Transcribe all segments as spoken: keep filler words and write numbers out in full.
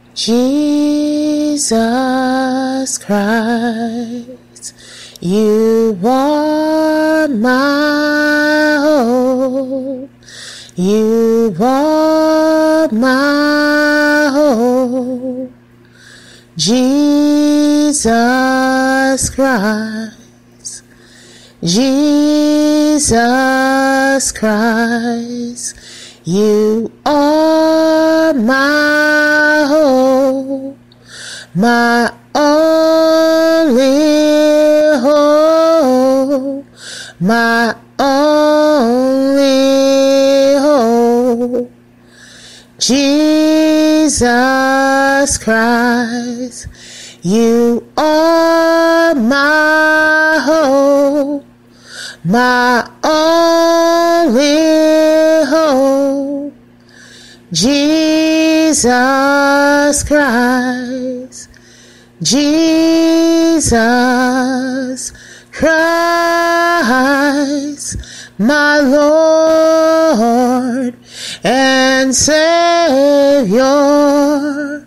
Jesus Christ, you are my hope. You are my hope. Jesus Christ, Jesus Christ, you are my hope, my only hope, my only hope. Jesus Christ, you are my hope, my only hope. Jesus Christ, Jesus Christ, my Lord and Savior.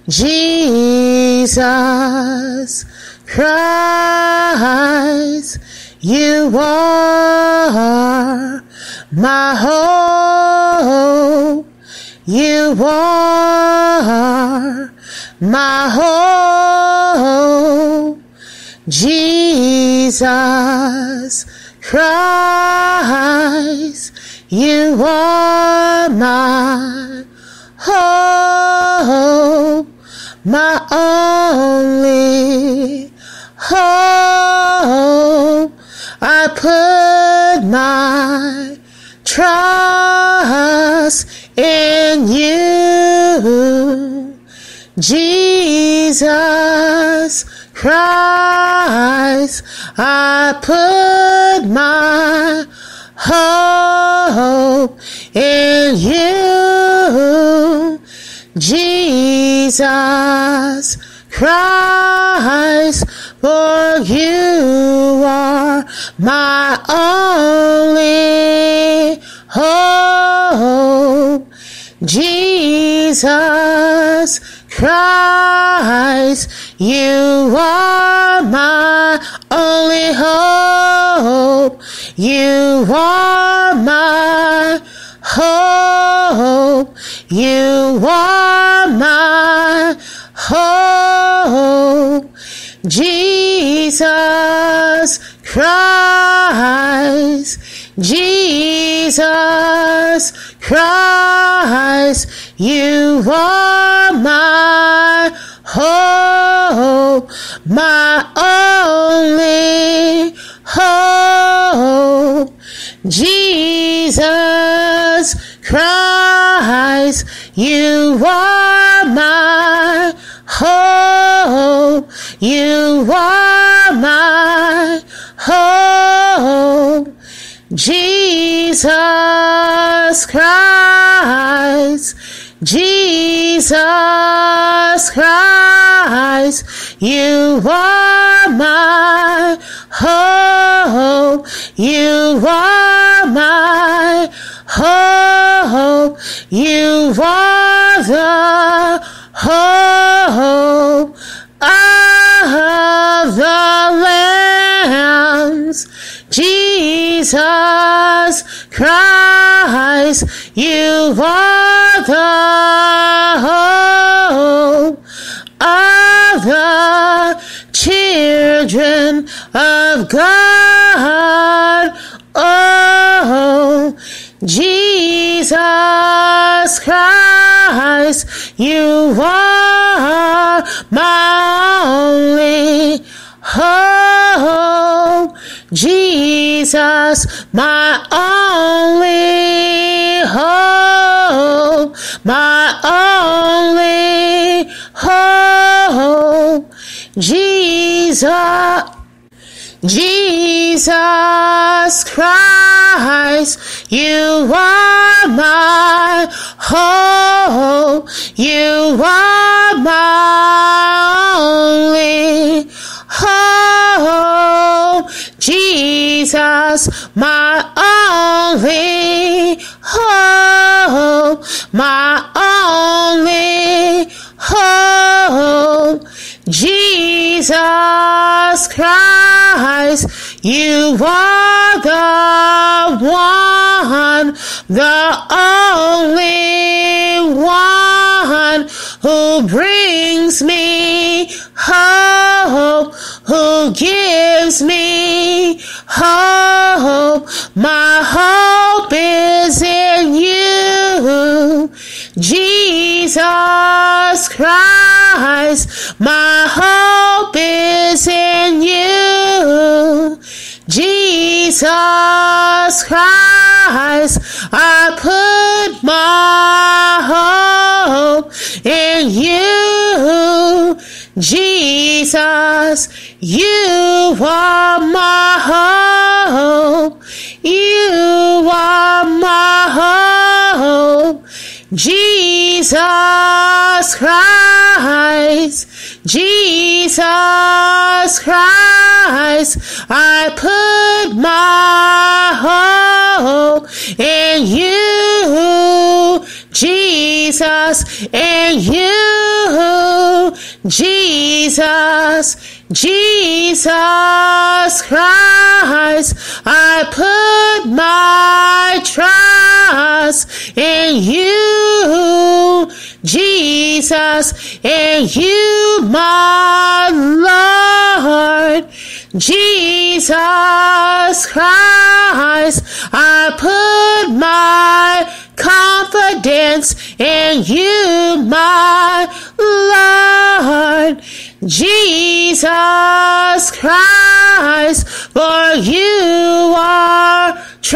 Jesus Christ, you are my hope. You are my hope. Jesus Christ, you are my hope, my only hope. I put my trust in you, Jesus Christ. I put my hope in you, Jesus Christ, for you are my only hope. Jesus Christ, you are my only hope. You are my hope. You are my hope. Jesus Christ, Jesus Christ, you are my hope, my only hope. Jesus Christ, you are my hope. You are my hope. Jesus Christ, Jesus Christ, you are my hope. You are my hope. You are the hope of the lambs. Jesus Christ, you are the hope of the children of God. Oh, Jesus Christ, you are my only hope. Jesus, my only hope, my only hope. Jesus, Jesus Christ, you are my hope. You are my only hope. Jesus, my only hope, my only hope. Jesus Christ, you are the one, the only one who brings me hope, who gives me hope. My hope is in you, Jesus Christ. My hope is in you, Jesus Christ. I put my hope in you, Jesus. You are my hope. You are my hope, Jesus Christ. Jesus Christ, I put my hope in you, Jesus, in you, Jesus, Jesus Christ. I put my trust in you, Jesus, in you, my Lord, Jesus Christ. I put my confidence in you, my Lord, Jesus Christ. For you are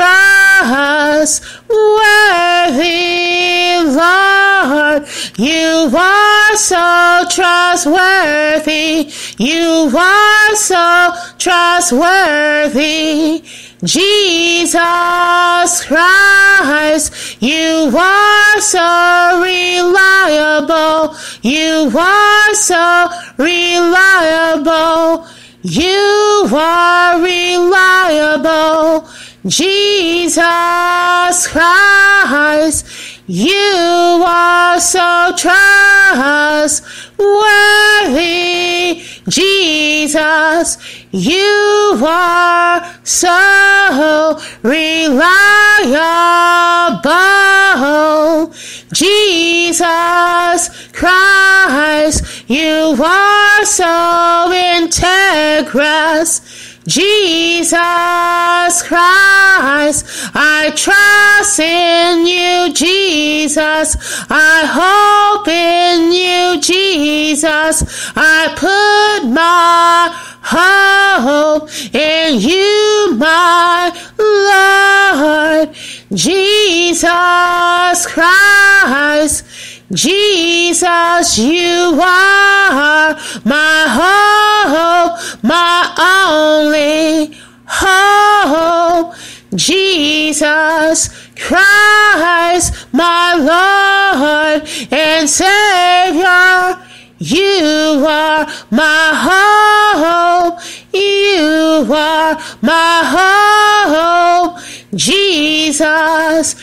trustworthy, Lord. You are so trustworthy. You are so trustworthy, Jesus Christ. You are so reliable. You are so reliable. You are reliable, Jesus Christ. You are so trustworthy, Jesus. You are so reliable, Jesus Christ. You are so integrous, Jesus Christ. I trust in you, Jesus. I hope in you, Jesus. I put my hope in you, my Lord, Jesus Christ. Jesus, you are my hope, my only hope, Jesus Christ, my Lord and Savior. You are my hope. You are my hope, Jesus,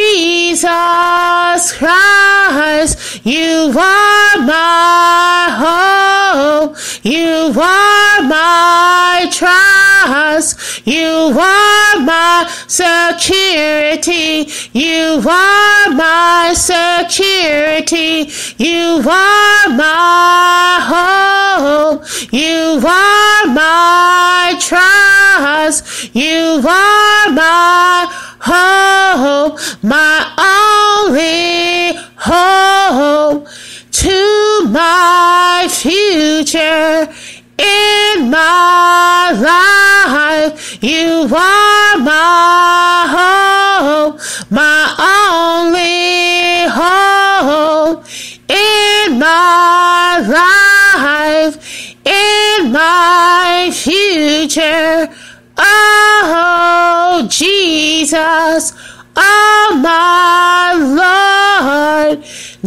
Jesus Christ. You are my hope. You are my trust. You are my security. You are my security. You are my hope. You are my trust. You are my hope, my only hope to my future in my life. You are my hope, my only hope in my life, in my future. Oh, Jesus, oh, my Lord,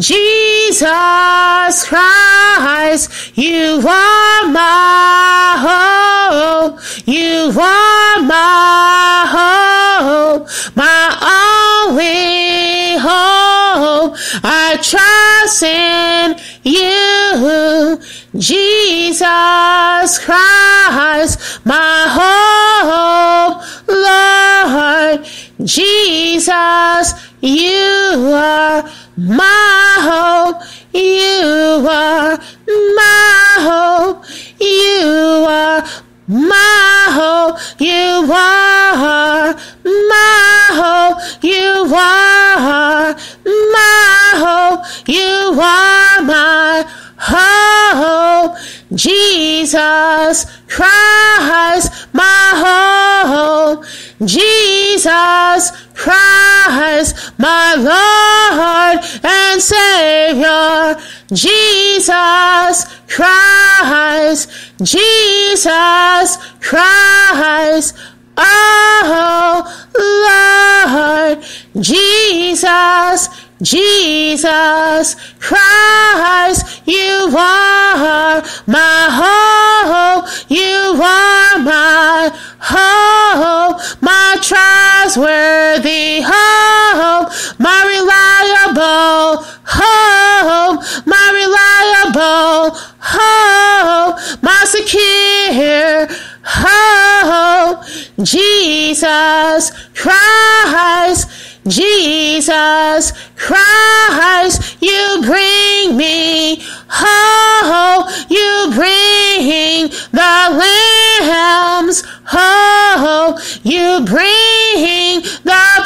Jesus Christ, you are my hope, you are my hope, my only hope. I trust in you, Jesus Christ, my hope, Lord. Jesus, you are my hope. You are my hope. You are my hope. You are my hope. You are my hope. You are my hope. Jesus Christ, my hope. Jesus Christ, my Lord and Savior. Jesus Christ, Jesus Christ, oh Lord. Jesus, Jesus Christ, you are my hope. You are my hope, my trustworthy hope, my reliable hope, my reliable hope, my secure hope. Jesus Christ, Jesus Christ, you bring me hope. You bring the lambs hope. You bring the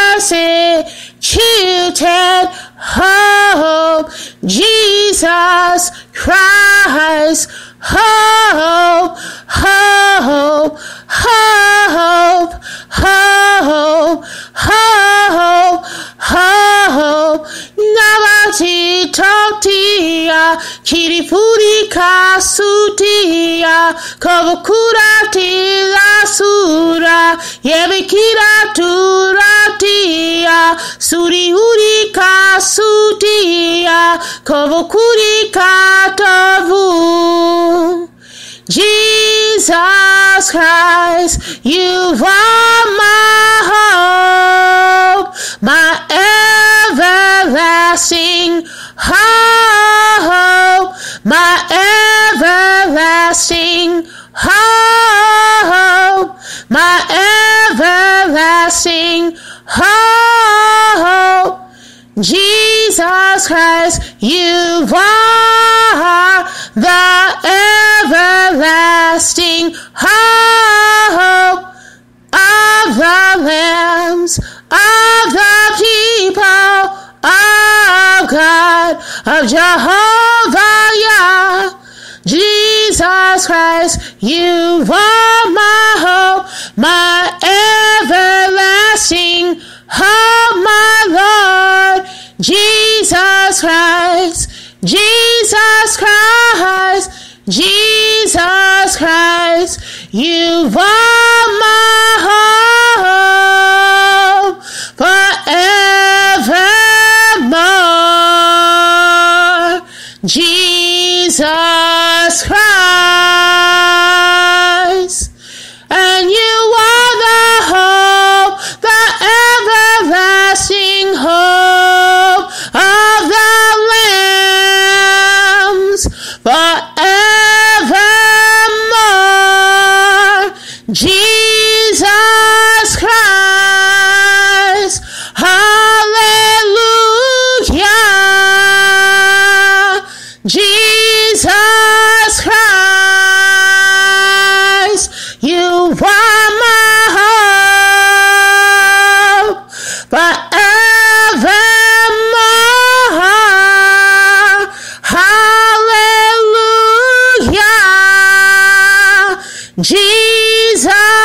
persecuted hope. Jesus Christ, hope, hope, hope, hope, hope, hope. Nabati totia, kiripuri kasutia, kabukurati la sura, yebikira turatia, suri uri kasutia, kabukuri katavu. Jesus Christ, you are my hope, my everlasting hope, my everlasting hope, my everlasting hope. Jesus Christ, you are the everlasting hope of the lambs, of the people of God, of Jehovah Yah. Jesus Christ, you are my hope, my everlasting hope, my Lord. Jesus Christ, Jesus Christ, Jesus Christ, you are my hope forevermore. Jesus Christ, and you are the hope, the everlasting hope of the lambs forevermore. Jesus Christ, hallelujah. Jesus Christ, you are my hope forevermore. Hallelujah. Jesus